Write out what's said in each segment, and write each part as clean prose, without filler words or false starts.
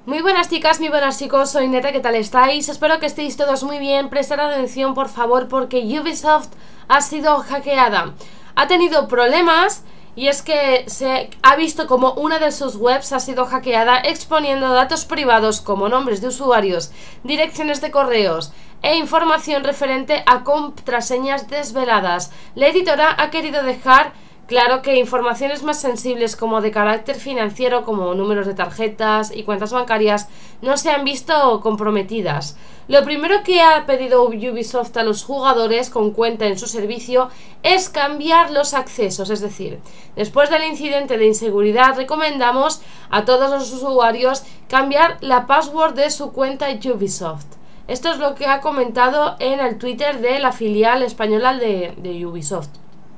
Muy buenas chicas, muy buenas chicos, soy Neta, ¿qué tal estáis? Espero que estéis todos muy bien. Prestad atención por favor porque Ubisoft ha sido hackeada. Ha tenido problemas y es que se ha visto como una de sus webs ha sido hackeada, exponiendo datos privados como nombres de usuarios, direcciones de correos e información referente a contraseñas desveladas. La editora ha querido dejar claro que informaciones más sensibles como de carácter financiero, como números de tarjetas y cuentas bancarias, no se han visto comprometidas. Lo primero que ha pedido Ubisoft a los jugadores con cuenta en su servicio es cambiar los accesos, es decir, después del incidente de inseguridad recomendamos a todos los usuarios cambiar la password de su cuenta Ubisoft. Esto es lo que ha comentado en el Twitter de la filial española de Ubisoft.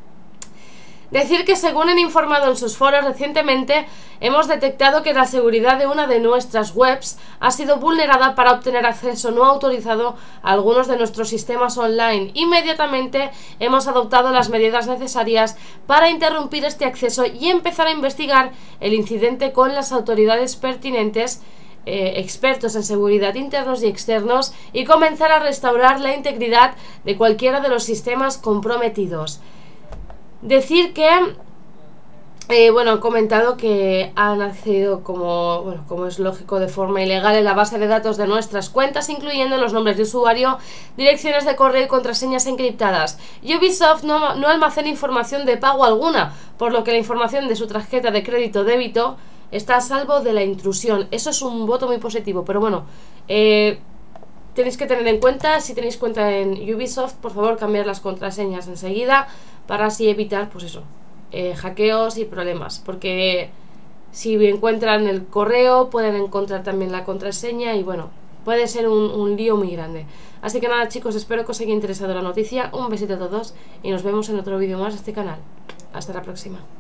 Decir que según han informado en sus foros recientemente, hemos detectado que la seguridad de una de nuestras webs ha sido vulnerada para obtener acceso no autorizado a algunos de nuestros sistemas online. Inmediatamente hemos adoptado las medidas necesarias para interrumpir este acceso y empezar a investigar el incidente con las autoridades pertinentes, expertos en seguridad internos y externos, y comenzar a restaurar la integridad de cualquiera de los sistemas comprometidos. Decir que, han comentado que han accedido como es lógico, de forma ilegal en la base de datos de nuestras cuentas, incluyendo los nombres de usuario, direcciones de correo y contraseñas encriptadas. Ubisoft no almacena información de pago alguna, por lo que la información de su tarjeta de crédito o débito está a salvo de la intrusión. Eso es un voto muy positivo, pero bueno, tenéis que tener en cuenta, si tenéis cuenta en Ubisoft, por favor cambiar las contraseñas enseguida para así evitar, pues eso, hackeos y problemas, porque si encuentran el correo pueden encontrar también la contraseña y bueno, puede ser un lío muy grande. Así que nada chicos, espero que os haya interesado la noticia, un besito a todos y nos vemos en otro vídeo más de este canal. Hasta la próxima.